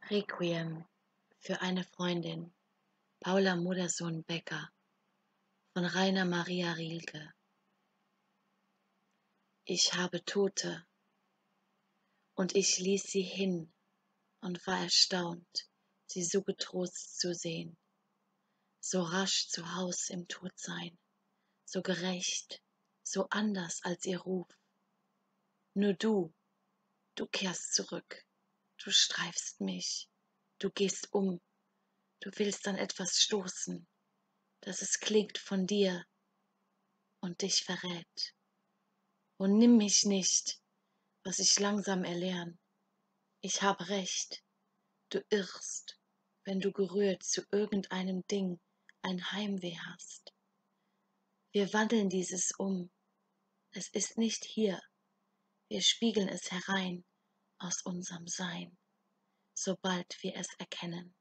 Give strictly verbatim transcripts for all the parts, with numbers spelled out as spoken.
Requiem für eine Freundin, Paula Modersohn-Becker von Rainer Maria Rilke. Ich habe Tote, und ich ließ sie hin und war erstaunt, sie so getrost zu sehen, so rasch zu Haus im Todsein, so gerecht, so anders als ihr Ruf. Nur du, du kehrst zurück, du streifst mich, du gehst um, du willst an etwas stoßen, dass es klingt von dir und dich verrät. Und nimm mich nicht, was ich langsam erlern. Ich hab recht, du irrst, wenn du gerührt zu irgendeinem Ding ein Heimweh hast. Wir wandeln dieses um, es ist nicht hier, wir spiegeln es herein aus unserem Sein, sobald wir es erkennen.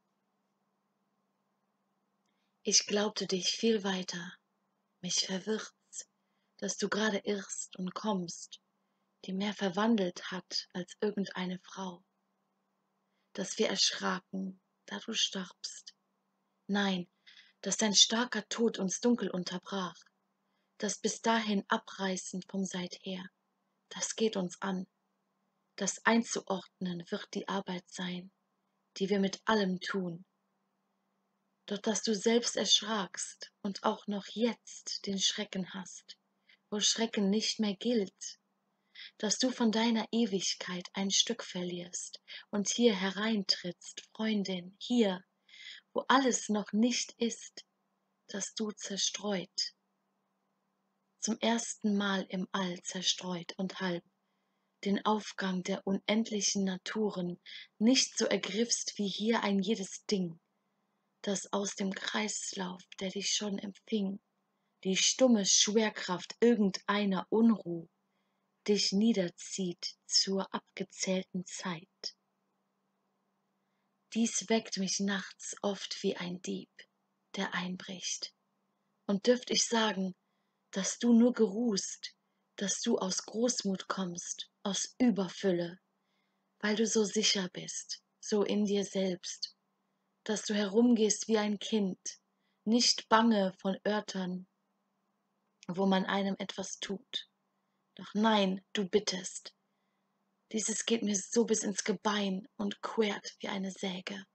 Ich glaubte dich viel weiter, mich verwirrt's, dass du gerade irrst und kommst, die mehr verwandelt hat als irgendeine Frau, dass wir erschraken, da du starbst. Nein, dass dein starker Tod uns dunkel unterbrach, das bis dahin Abreißen vom Seither, das geht uns an. Das einzuordnen wird die Arbeit sein, die wir mit allem tun. Doch dass du selbst erschrakst und auch noch jetzt den Schrecken hast, wo Schrecken nicht mehr gilt, dass du von deiner Ewigkeit ein Stück verlierst und hier hereintrittst, Freundin, hier, wo alles noch nicht ist, dass du zerstreut, zum ersten Mal im All zerstreut und halb, den Aufgang der unendlichen Naturen nicht so ergriffst wie hier ein jedes Ding, das aus dem Kreislauf, der dich schon empfing, die stumme Schwerkraft irgendeiner Unruh, dich niederzieht zur abgezählten Zeit. Dies weckt mich nachts oft wie ein Dieb, der einbricht. Und dürft ich sagen, dass du nur geruhst, dass du aus Großmut kommst, aus Überfülle, weil du so sicher bist, so in dir selbst, dass du herumgehst wie ein Kind, nicht bange von Örtern, wo man einem etwas tut. Doch nein, du bittest. Dieses geht mir so bis ins Gebein und quert wie eine Säge.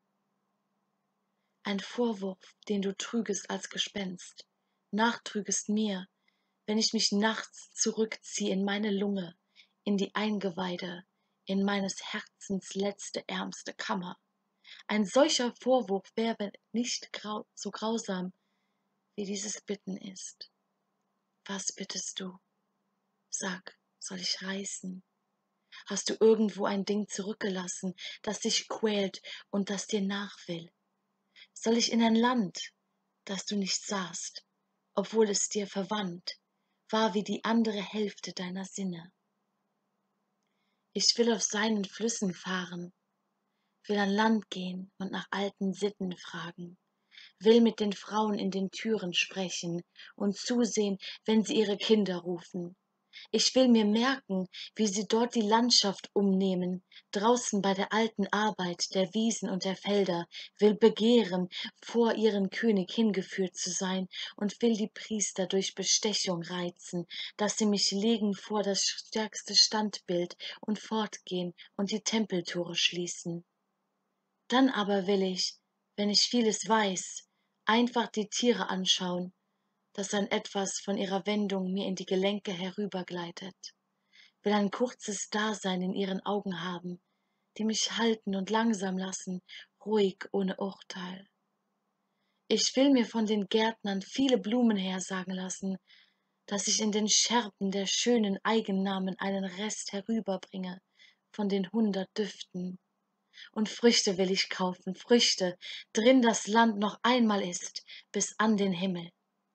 Ein Vorwurf, den du trügest als Gespenst, nachtrügest mir, wenn ich mich nachts zurückzieh in meine Lunge, in die Eingeweide, in meines Herzens letzte ärmste Kammer. Ein solcher Vorwurf wäre nicht grau so grausam, wie dieses Bitten ist. Was bittest du? Sag, soll ich reißen? Hast du irgendwo ein Ding zurückgelassen, das dich quält und das dir nach will? Soll ich in ein Land, das du nicht sahst, obwohl es dir verwandt, war wie die andere Hälfte deiner Sinne? Ich will auf seinen Flüssen fahren, will an Land gehen und nach alten Sitten fragen, will mit den Frauen in den Türen sprechen und zusehen, wenn sie ihre Kinder rufen. Ich will mir merken, wie sie dort die Landschaft umnehmen, draußen bei der alten Arbeit der Wiesen und der Felder, will begehren, vor ihren König hingeführt zu sein und will die Priester durch Bestechung reizen, dass sie mich legen vor das stärkste Standbild und fortgehen und die Tempeltore schließen. Dann aber will ich, wenn ich vieles weiß, einfach die Tiere anschauen, dass ein etwas von ihrer Wendung mir in die Gelenke herübergleitet, will ein kurzes Dasein in ihren Augen haben, die mich halten und langsam lassen, ruhig ohne Urteil. Ich will mir von den Gärtnern viele Blumen hersagen lassen, dass ich in den Scherben der schönen Eigennamen einen Rest herüberbringe von den hundert Düften. Und Früchte will ich kaufen, Früchte, drin das Land noch einmal ist, bis an den Himmel.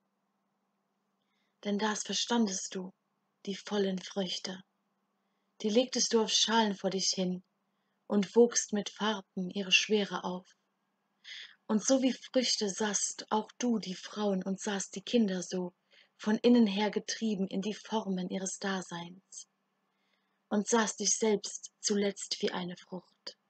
Denn das verstandest du, die vollen Früchte. Die legtest du auf Schalen vor dich hin und wogst mit Farben ihre Schwere auf. Und so wie Früchte sahst auch du die Frauen und sahst die Kinder so, von innen her getrieben in die Formen ihres Daseins. Und sahst dich selbst zuletzt wie eine Frucht,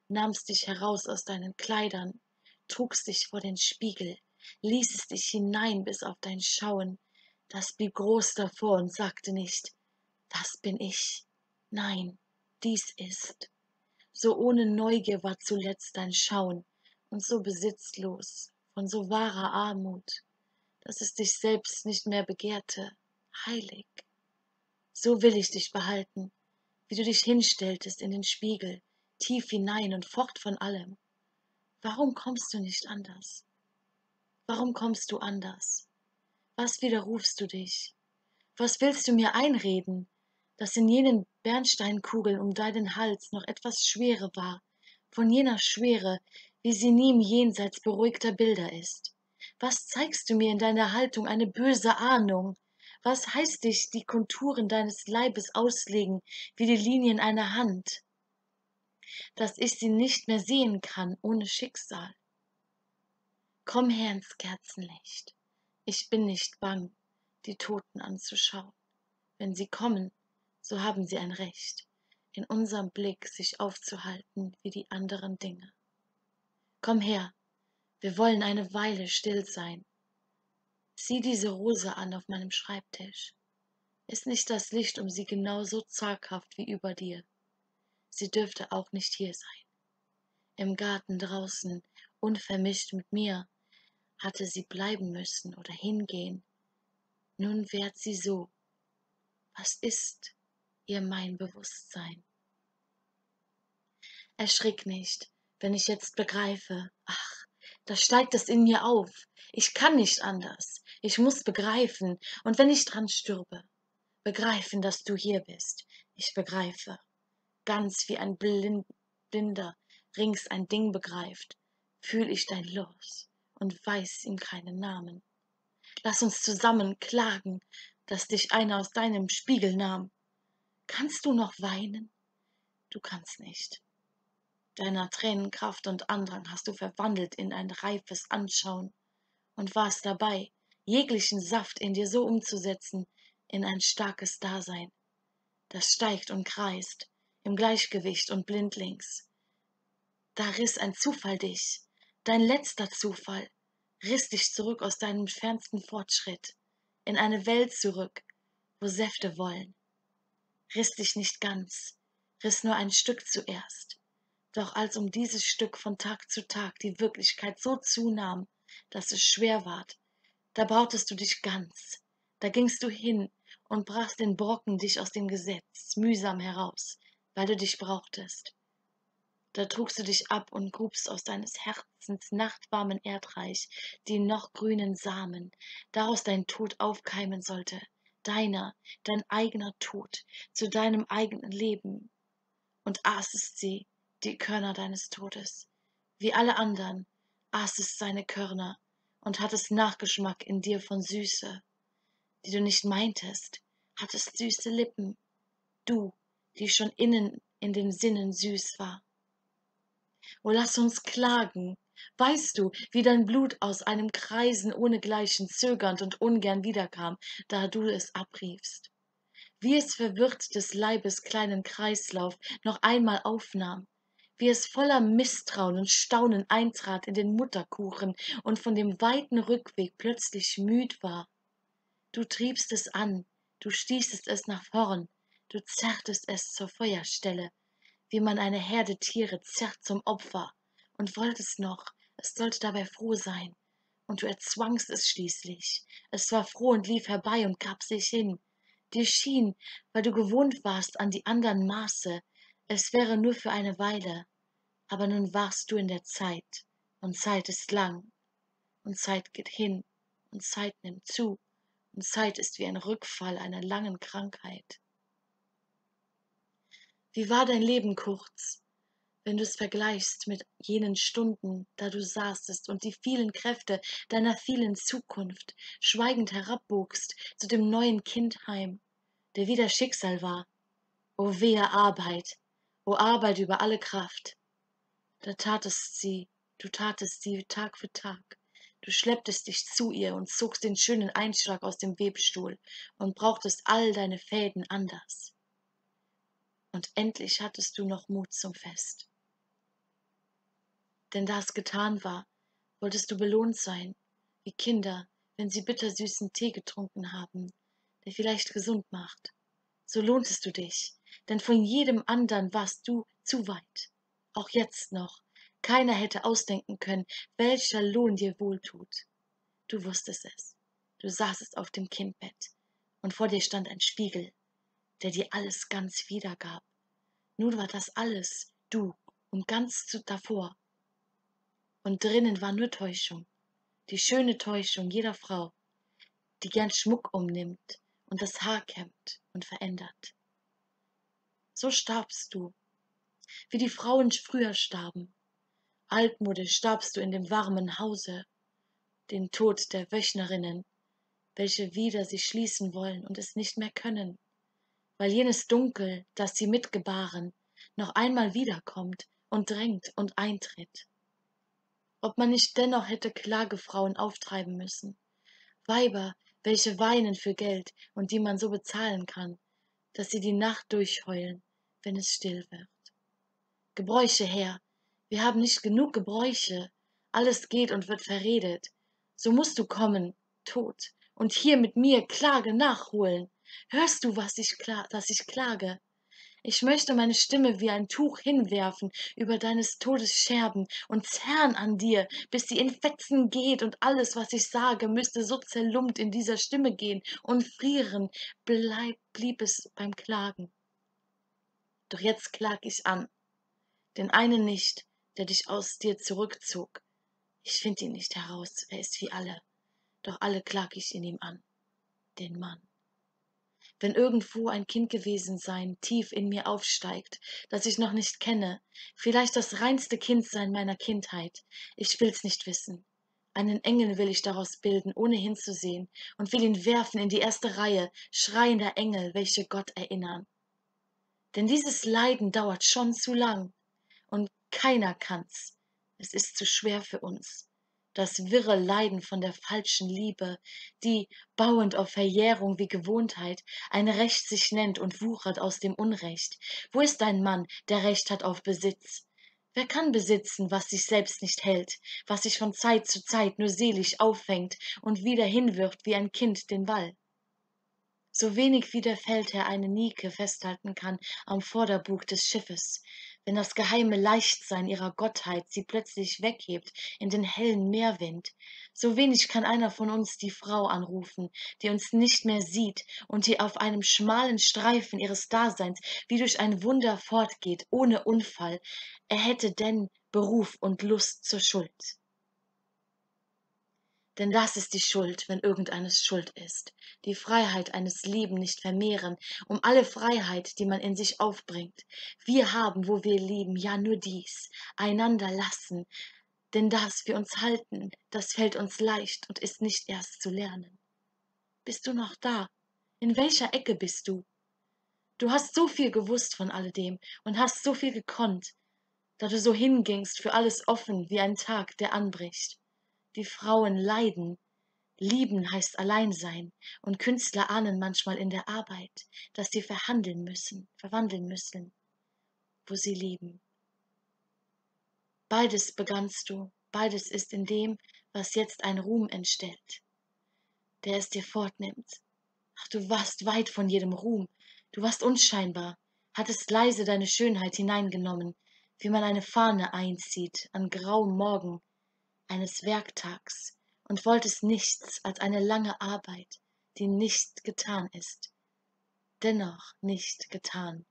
nahmst dich heraus aus deinen Kleidern, trugst dich vor den Spiegel, ließest dich hinein bis auf dein Schauen, das blieb groß davor und sagte nicht, das bin ich, nein, dies ist. So ohne Neugier war zuletzt dein Schauen und so besitzlos von so wahrer Armut, dass es dich selbst nicht mehr begehrte, heilig. So will ich dich behalten, wie du dich hinstelltest in den Spiegel, tief hinein und fort von allem. Warum kommst du nicht anders? Warum kommst du anders? Was widerrufst du dich? Was willst du mir einreden, dass in jenen Bernsteinkugeln um deinen Hals noch etwas Schwere war, von jener Schwere, wie sie nie im Jenseits beruhigter Bilder ist? Was zeigst du mir in deiner Haltung eine böse Ahnung? Was heißt dich die Konturen deines Leibes auslegen, wie die Linien einer Hand, dass ich sie nicht mehr sehen kann ohne Schicksal? Komm her ins Kerzenlicht, ich bin nicht bang, die Toten anzuschauen. Wenn sie kommen, so haben sie ein Recht, in unserem Blick sich aufzuhalten wie die anderen Dinge. Komm her, wir wollen eine Weile still sein. Sieh diese Rose an auf meinem Schreibtisch. Ist nicht das Licht um sie genauso zaghaft wie über dir? Sie dürfte auch nicht hier sein. Im Garten draußen, unvermischt mit mir, hatte sie bleiben müssen oder hingehen. Nun währt sie so. Was ist ihr mein Bewusstsein? Erschrick nicht, wenn ich jetzt begreife, ach, da steigt es in mir auf. Ich kann nicht anders. Ich muss begreifen, und wenn ich dran stürbe, begreifen, dass du hier bist. Ich begreife, ganz wie ein Blind, Blinder rings ein Ding begreift, fühl ich dein Los und weiß ihm keinen Namen. Lass uns zusammen klagen, dass dich einer aus deinem Spiegel nahm. Kannst du noch weinen? Du kannst nicht. Deiner Tränen Kraft und Andrang hast du verwandelt in ein reifes Anschauen und warst dabei, jeglichen Saft in dir so umzusetzen in ein starkes Dasein, das steigt und kreist, im Gleichgewicht und blindlings. Da riss ein Zufall dich, dein letzter Zufall, riss dich zurück aus deinem fernsten Fortschritt, in eine Welt zurück, wo Säfte wollen. Riss dich nicht ganz, riss nur ein Stück zuerst. Doch als um dieses Stück von Tag zu Tag die Wirklichkeit so zunahm, dass es schwer ward, da bautest du dich ganz, da gingst du hin und brachst den Brocken dich aus dem Gesetz mühsam heraus, weil du dich brauchtest. Da trugst du dich ab und grubst aus deines Herzens nachtwarmen Erdreich die noch grünen Samen, daraus dein Tod aufkeimen sollte, deiner, dein eigener Tod, zu deinem eigenen Leben, und aßest sie, die Körner deines Todes, wie alle andern, aßest seine Körner und hattest Nachgeschmack in dir von Süße, die du nicht meintest, hattest süße Lippen, du, die schon innen in den Sinnen süß war. O lass uns klagen, weißt du, wie dein Blut aus einem Kreisen ohnegleichen zögernd und ungern wiederkam, da du es abriefst, wie es verwirrt des Leibes kleinen Kreislauf noch einmal aufnahm, wie es voller Misstrauen und Staunen eintrat in den Mutterkuchen und von dem weiten Rückweg plötzlich müd war. Du triebst es an, du stießest es nach vorn, du zerrtest es zur Feuerstelle, wie man eine Herde Tiere zerrt zum Opfer, und wolltest noch, es sollte dabei froh sein, und du erzwangst es schließlich, es war froh und lief herbei und gab sich hin. Dir schien, weil du gewohnt warst an die andern Maße, es wäre nur für eine Weile, aber nun warst du in der Zeit, und Zeit ist lang, und Zeit geht hin, und Zeit nimmt zu, und Zeit ist wie ein Rückfall einer langen Krankheit. Wie war dein Leben kurz, wenn du's vergleichst mit jenen Stunden, da du saßest und die vielen Kräfte deiner vielen Zukunft schweigend herabbogst zu dem neuen Kindheim, der wieder Schicksal war. O wehe Arbeit, o Arbeit über alle Kraft. Da tatest sie, du tatest sie Tag für Tag. Du schlepptest dich zu ihr und zogst den schönen Einschlag aus dem Webstuhl und brauchtest all deine Fäden anders. Und endlich hattest du noch Mut zum Fest. Denn da es getan war, wolltest du belohnt sein, wie Kinder, wenn sie bittersüßen Tee getrunken haben, der vielleicht gesund macht. So lohntest du dich, denn von jedem andern warst du zu weit. Auch jetzt noch, keiner hätte ausdenken können, welcher Lohn dir wohltut. Du wusstest es, du saßest auf dem Kindbett, und vor dir stand ein Spiegel, der dir alles ganz wiedergab. Nun war das alles du und ganz zu davor. Und drinnen war nur Täuschung, die schöne Täuschung jeder Frau, die gern Schmuck umnimmt und das Haar kämmt und verändert. So starbst du, wie die Frauen früher starben. Altmodisch starbst du in dem warmen Hause, den Tod der Wöchnerinnen, welche wieder sich schließen wollen und es nicht mehr können, weil jenes Dunkel, das sie mitgebaren, noch einmal wiederkommt und drängt und eintritt. Ob man nicht dennoch hätte Klagefrauen auftreiben müssen, Weiber, welche weinen für Geld und die man so bezahlen kann, dass sie die Nacht durchheulen, wenn es still wird. Gebräuche, Herr, wir haben nicht genug Gebräuche, alles geht und wird verredet. So musst du kommen, Tod, und hier mit mir Klage nachholen. Hörst du, was ich kla dass ich klage? Ich möchte meine Stimme wie ein Tuch hinwerfen über deines Todes Scherben und zerren an dir, bis sie in Fetzen geht, und alles, was ich sage, müsste so zerlumpt in dieser Stimme gehen und frieren, bleib, blieb es beim Klagen. Doch jetzt klag ich an, den einen nicht, der dich aus dir zurückzog. Ich find ihn nicht heraus, er ist wie alle, doch alle klag ich in ihm an, den Mann. Wenn irgendwo ein Kind gewesen sein tief in mir aufsteigt, das ich noch nicht kenne, vielleicht das reinste Kind sein meiner Kindheit, ich will's nicht wissen. Einen Engel will ich daraus bilden, ohne hinzusehen, und will ihn werfen in die erste Reihe schreiender Engel, welche Gott erinnern. Denn dieses Leiden dauert schon zu lang, und keiner kann's. Es ist zu schwer für uns. Das wirre Leiden von der falschen Liebe, die, bauend auf Verjährung wie Gewohnheit, ein Recht sich nennt und wuchert aus dem Unrecht. Wo ist ein Mann, der Recht hat auf Besitz? Wer kann besitzen, was sich selbst nicht hält, was sich von Zeit zu Zeit nur selig auffängt und wieder hinwirft wie ein Kind den Ball? So wenig wie der Feldherr eine Nike festhalten kann am Vorderbug des Schiffes, wenn das geheime Leichtsein ihrer Gottheit sie plötzlich weghebt in den hellen Meerwind, so wenig kann einer von uns die Frau anrufen, die uns nicht mehr sieht und die auf einem schmalen Streifen ihres Daseins wie durch ein Wunder fortgeht, ohne Unfall, er hätte denn Beruf und Lust zur Schuld. Denn das ist die Schuld, wenn irgendeines Schuld ist. Die Freiheit eines Lieben nicht vermehren, um alle Freiheit, die man in sich aufbringt. Wir haben, wo wir lieben, ja nur dies, einander lassen. Denn das wir uns halten, das fällt uns leicht und ist nicht erst zu lernen. Bist du noch da? In welcher Ecke bist du? Du hast so viel gewusst von alledem und hast so viel gekonnt, da du so hingingst für alles offen wie ein Tag, der anbricht. Die Frauen leiden. Lieben heißt allein sein, und Künstler ahnen manchmal in der Arbeit, dass sie verhandeln müssen, verwandeln müssen, wo sie lieben. Beides begannst du, beides ist in dem, was jetzt ein Ruhm entstellt, der es dir fortnimmt. Ach, du warst weit von jedem Ruhm, du warst unscheinbar, hattest leise deine Schönheit hineingenommen, wie man eine Fahne einzieht an grauem Morgen eines Werktags, und wolltest nichts als eine lange Arbeit, die nicht getan ist, dennoch nicht getan.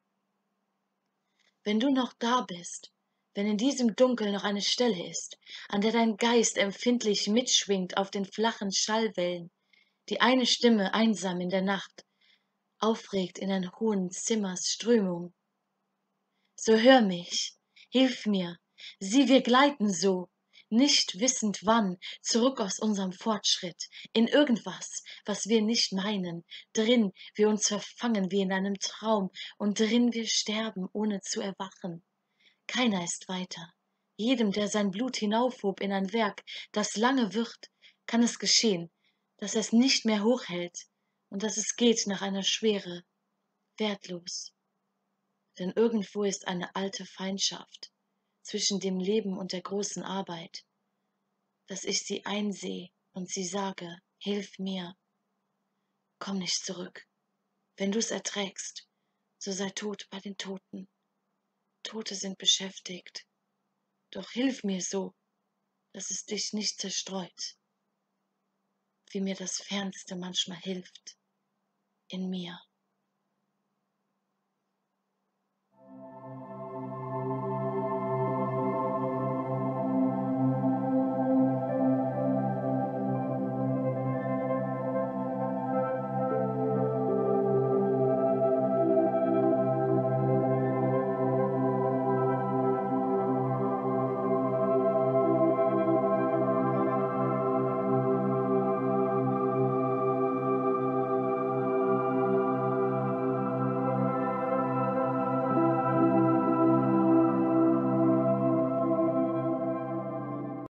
Wenn du noch da bist, wenn in diesem Dunkel noch eine Stelle ist, an der dein Geist empfindlich mitschwingt auf den flachen Schallwellen, die eine Stimme einsam in der Nacht aufregt in ein hohen Zimmers Strömung, so hör mich, hilf mir, sieh, wir gleiten so, nicht wissend wann, zurück aus unserem Fortschritt, in irgendwas, was wir nicht meinen, drin wir uns verfangen wie in einem Traum, und drin wir sterben, ohne zu erwachen. Keiner ist weiter. Jedem, der sein Blut hinaufhob in ein Werk, das lange wird, kann es geschehen, dass es nicht mehr hochhält und dass es geht nach einer Schwere, wertlos. Denn irgendwo ist eine alte Feindschaft zwischen dem Leben und der großen Arbeit, dass ich sie einsehe und sie sage, hilf mir, komm nicht zurück. Wenn du es erträgst, so sei tot bei den Toten. Tote sind beschäftigt, doch hilf mir so, dass es dich nicht zerstreut, wie mir das Fernste manchmal hilft in mir.